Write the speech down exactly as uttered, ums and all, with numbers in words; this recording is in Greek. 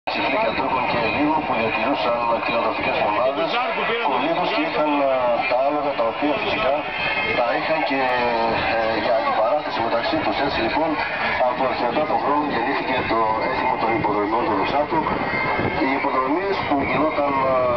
Φρίκια Τούρκων και Ελλήνων που διατηρούσαν κτηνοτροφικές ομάδες, κολύδους και είχαν τα άλογα τα οποία φυσικά τα είχαν και ε, για αντιπαράθεση μεταξύ τους. Έτσι λοιπόν από αρχαιοτά των χρόνων γεννήθηκε το έθιμο των υποδρομιών του Δοξάτου. Οι υποδρομίες που γινόταν